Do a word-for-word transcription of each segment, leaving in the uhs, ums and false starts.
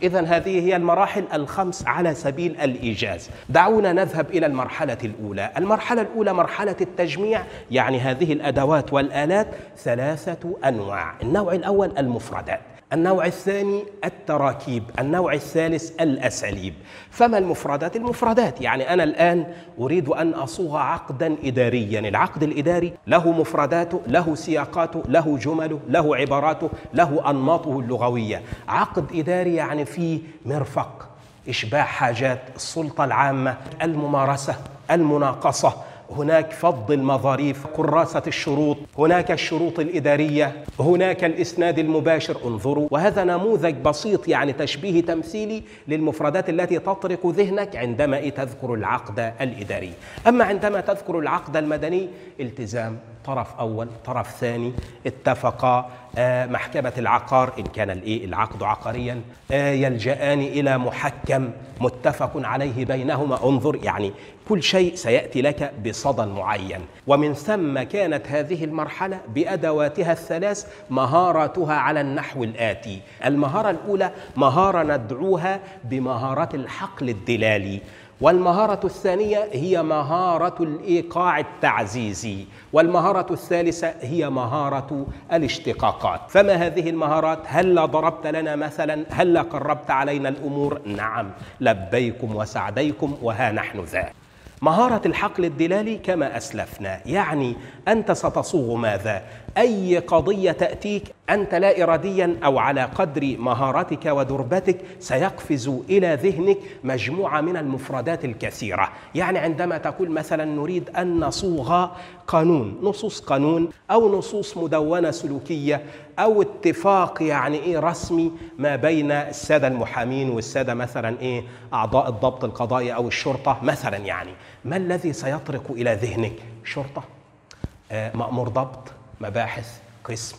إذن هذه هي المراحل الخمس على سبيل الإيجاز. دعونا نذهب إلى المرحلة الأولى. المرحلة الأولى مرحلة التجميع، يعني هذه الأدوات والآلات ثلاثة أنواع. النوع الأول المفردات، النوع الثاني التراكيب، النوع الثالث الأساليب. فما المفردات؟ المفردات يعني أنا الآن أريد أن أصوغ عقدا إداريا. العقد الإداري له مفرداته، له سياقاته، له جمله، له عباراته، له أنماطه اللغوية. عقد إداري يعني فيه مرفق، إشباع حاجات، السلطة العامة، الممارسة، المناقصة، هناك فض المظاريف، كراسة الشروط، هناك الشروط الإدارية، هناك الإسناد المباشر. انظروا، وهذا نموذج بسيط يعني تشبيه تمثيلي للمفردات التي تطرق ذهنك عندما تذكر العقد الإداري. أما عندما تذكر العقد المدني، التزام، طرف أول، طرف ثاني، اتفقا، آه، محكمة العقار إن كان العقد عقاريا، آه، يلجأان إلى محكم متفق عليه بينهما. انظر، يعني كل شيء سيأتي لك بصدى معين. ومن ثم كانت هذه المرحلة بأدواتها الثلاث مهاراتها على النحو الآتي. المهارة الأولى مهارة ندعوها بمهارة الحقل الدلالي، والمهارة الثانية هي مهارة الإيقاع التعزيزي، والمهارة الثالثة هي مهارة الاشتقاقات. فما هذه المهارات؟ هل ضربت لنا مثلا؟ هل قربت علينا الأمور؟ نعم، لبيكم وسعديكم وها نحن ذا. مهارة الحقل الدلالي كما أسلفنا، يعني أنت ستصوغ ماذا؟ أي قضية تأتيك أنت لا إراديا أو على قدر مهارتك ودربتك سيقفز إلى ذهنك مجموعة من المفردات الكثيرة. يعني عندما تقول مثلا نريد أن نصوغ قانون، نصوص قانون أو نصوص مدونة سلوكية أو اتفاق يعني إيه رسمي ما بين السادة المحامين والسادة مثلا إيه أعضاء الضبط القضائي أو الشرطة مثلا، يعني ما الذي سيطرق إلى ذهنك؟ شرطة، آه، مأمور ضبط، مباحث، قسم،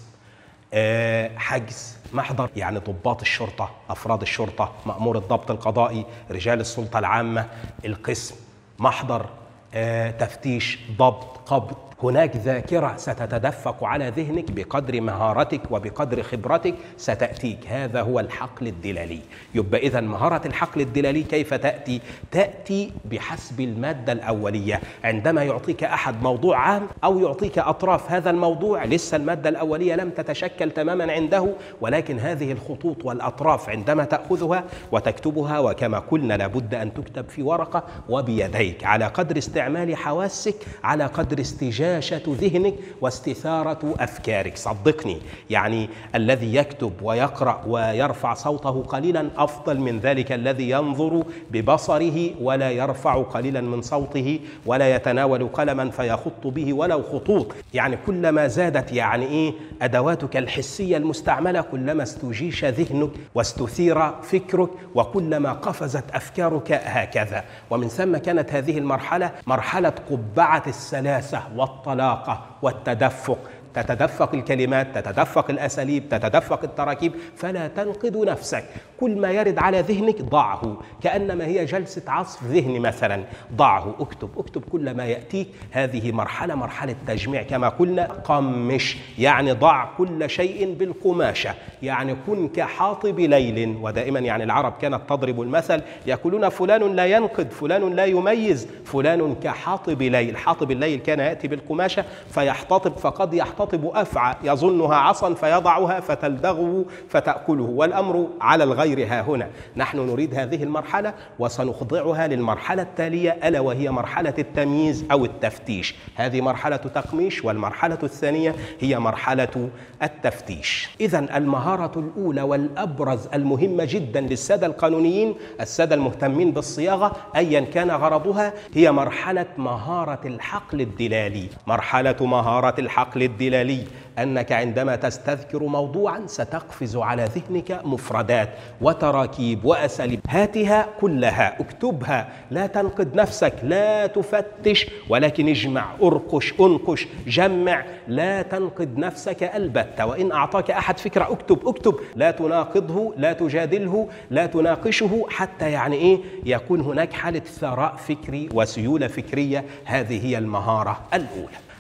أه حجز، محضر، يعني ضباط الشرطة، أفراد الشرطة، مأمور الضبط القضائي، رجال السلطة العامة، القسم، محضر، أه تفتيش، ضبط، قبض. هناك ذاكرة ستتدفق على ذهنك بقدر مهارتك وبقدر خبرتك ستأتيك. هذا هو الحقل الدلالي. يبقى إذا مهارة الحقل الدلالي كيف تأتي؟ تأتي بحسب المادة الأولية. عندما يعطيك أحد موضوع عام أو يعطيك أطراف هذا الموضوع، لسه المادة الأولية لم تتشكل تماما عنده، ولكن هذه الخطوط والأطراف عندما تأخذها وتكتبها، وكما قلنا لابد أن تكتب في ورقة وبيديك على قدر استعمال حواسك، على قدر استجابة ذهنك واستثارة أفكارك. صدقني، يعني الذي يكتب ويقرأ ويرفع صوته قليلا أفضل من ذلك الذي ينظر ببصره ولا يرفع قليلا من صوته ولا يتناول قلما فيخط به ولو خطوط. يعني كلما زادت يعني إيه أدواتك الحسية المستعملة، كلما استجيش ذهنك واستثير فكرك، وكلما قفزت أفكارك هكذا. ومن ثم كانت هذه المرحلة مرحلة قبعة السلاسة والطلاقة والتدفق. تتدفق الكلمات، تتدفق الأساليب، تتدفق التراكيب، فلا تنقد نفسك. كل ما يرد على ذهنك ضعه، كأنما هي جلسة عصف ذهني مثلا، ضعه، اكتب اكتب كل ما يأتيك. هذه مرحلة مرحلة تجميع كما قلنا. قمش يعني ضع كل شيء بالقماشة، يعني كن كحاطب ليل. ودائما يعني العرب كانت تضرب المثل، يقولون فلان لا ينقد، فلان لا يميز، فلان كحاطب ليل. حاطب الليل كان يأتي بالقماشة فيحتطب، فقد يحتطب أفعى يظنها عصا فيضعها فتلدغه فتأكله، والأمر على الغير. ها هنا نحن نريد هذه المرحلة وسنخضعها للمرحلة التالية، ألا وهي مرحلة التمييز أو التفتيش. هذه مرحلة تقميش، والمرحلة الثانية هي مرحلة التفتيش. إذن المهارة الأولى والأبرز المهمة جدا للسادة القانونيين، السادة المهتمين بالصياغة أيا كان غرضها، هي مرحلة مهارة الحقل الدلالي. مرحلة مهارة الحقل الدلالي أنك عندما تستذكر موضوعا ستقفز على ذهنك مفردات وتراكيب وأساليب. هاتها كلها، اكتبها، لا تنقد نفسك، لا تفتش، ولكن اجمع، ارقش، انقش، جمع. لا تنقد نفسك البتة. وإن أعطاك أحد فكرة اكتب اكتب، لا تناقضه، لا تجادله، لا تناقشه، حتى يعني إيه يكون هناك حالة ثراء فكري وسيولة فكرية. هذه هي المهارة الأولى.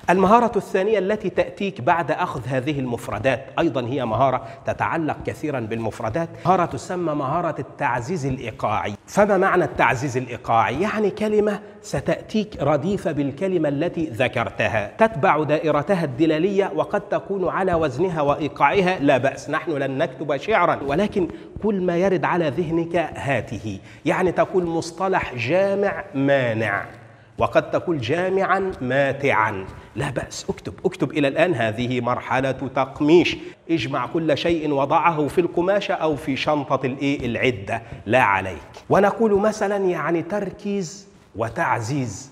المهارة الثانية التي تأتيك بعد أخذ هذه المفردات، أيضا هي مهارة تتعلق كثيرا بالمفردات، مهارة تسمى مهارة التعزيز الإيقاعي. فما معنى التعزيز الإيقاعي؟ يعني كلمة ستأتيك رديفة بالكلمة التي ذكرتها، تتبع دائرتها الدلالية وقد تكون على وزنها وإيقاعها، لا بأس، نحن لن نكتب شعرا، ولكن كل ما يرد على ذهنك هاته. يعني تقول مصطلح جامع مانع، وقد تقول جامعا ماتعا، لا بأس، اكتب اكتب إلى الآن. هذه مرحلة تقميش، اجمع كل شيء وضعه في القماشة أو في شنطة الإيه العدة، لا عليك. ونقول مثلا يعني تركيز وتعزيز،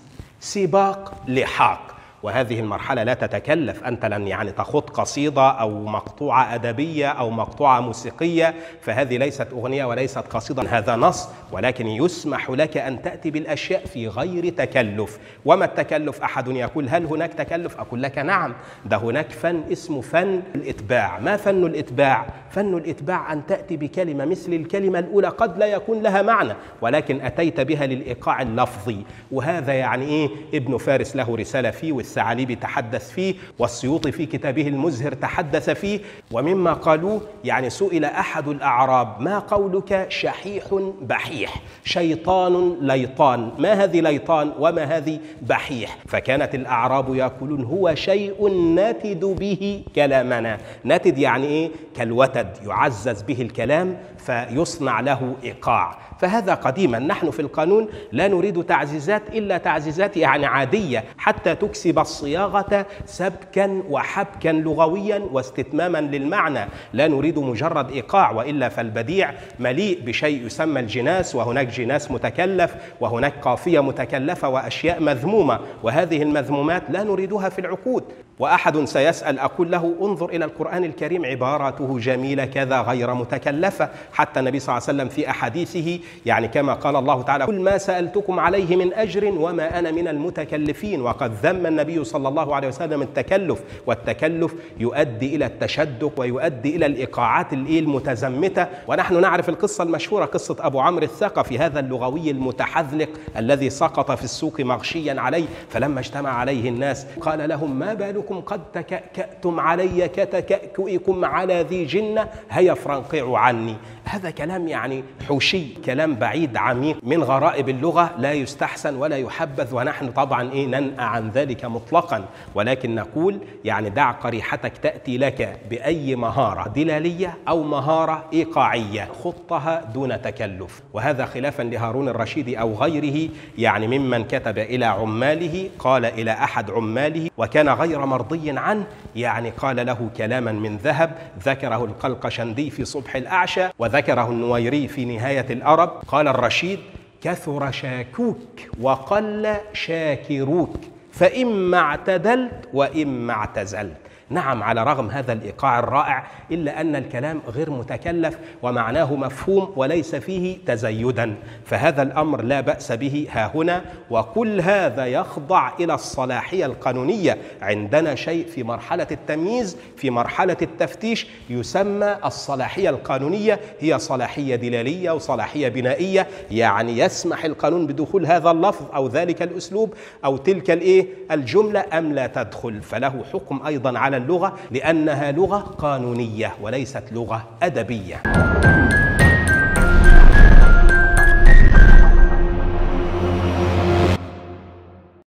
سباق لحاق، وهذه المرحلة لا تتكلف، أنت لن يعني تخط قصيدة أو مقطوعة أدبية أو مقطوعة موسيقية، فهذه ليست أغنية وليست قصيدة، هذا نص، ولكن يسمح لك أن تأتي بالأشياء في غير تكلف. وما التكلف؟ أحد يقول هل هناك تكلف؟ أقول لك نعم، ده هناك فن اسمه فن الإتباع. ما فن الإتباع؟ فن الإتباع أن تأتي بكلمة مثل الكلمة الأولى قد لا يكون لها معنى، ولكن أتيت بها للإيقاع اللفظي، وهذا يعني إيه؟ ابن فارس له رسالة فيه، والثعالبي تحدث فيه، والسيوطي في كتابه المزهر تحدث فيه. ومما قالوه يعني سئل أحد الأعراب ما قولك شحيح بحيح، شيطان ليطان، ما هذه ليطان وما هذه بحيح؟ فكانت الأعراب يقولون هو شيء نتد به كلامنا. نتد يعني إيه؟ كالوتد، يعزز به الكلام فيصنع له إيقاع. فهذا قديما. نحن في القانون لا نريد تعزيزات إلا تعزيزات يعني عادية، حتى تكسب الصياغة سبكا وحبكا لغويا واستتماما للمعنى، لا نريد مجرد إيقاع، وإلا فالبديع مليء بشيء يسمى الجناس، وهناك جناس متكلف، وهناك قافية متكلفة، وأشياء مذمومة، وهذه المذمومات لا نريدها في العقود. وأحد سيسأل، أقول له انظر إلى القرآن الكريم، عباراته جميلة كذا غير متكلفة، حتى النبي صلى الله عليه وسلم في أحاديثه يعني كما قال الله تعالى كل ما سألتكم عليه من أجر وما أنا من المتكلفين. وقد ذم النبي صلى الله عليه وسلم التكلف، والتكلف يؤدي إلى التشدق ويؤدي إلى الإيقاعات المتزمتة. ونحن نعرف القصة المشهورة، قصة أبو عمرو الثقفي، هذا اللغوي المتحذلق الذي سقط في السوق مغشيا عليه، فلما اجتمع عليه الناس قال لهم ما بالكم قد تكأكأتم علي كتكأكئكم على ذي جنة، هيا فرنقعوا عني. هذا كلام يعني حوشي، كلام بعيد عميق من غرائب اللغة، لا يستحسن ولا يحبذ، ونحن طبعا إيه ننأى عن ذلك مطلقا، ولكن نقول يعني دع قريحتك تأتي لك بأي مهارة دلالية أو مهارة إيقاعية، خطها دون تكلف. وهذا خلافا لهارون الرشيد أو غيره، يعني ممن كتب إلى عماله، قال إلى أحد عماله وكان غير مرضي عنه، يعني قال له كلاما من ذهب، ذكره القلقشندي في صبح الأعشى، وذكره النويري في نهاية الأرب. قال الرشيد كثر شاكوك وقل شاكروك، فإما اعتدلت وإما اعتزلت. نعم، على رغم هذا الإيقاع الرائع إلا أن الكلام غير متكلف ومعناه مفهوم وليس فيه تزيدا، فهذا الأمر لا بأس به ها هنا. وكل هذا يخضع إلى الصلاحية القانونية. عندنا شيء في مرحلة التمييز، في مرحلة التفتيش، يسمى الصلاحية القانونية، هي صلاحية دلالية وصلاحية بنائية، يعني يسمح القانون بدخول هذا اللفظ أو ذلك الأسلوب أو تلك الإيه الجملة أم لا تدخل، فله حكم أيضا على اللغة، لأنها لغة قانونية وليست لغة أدبية.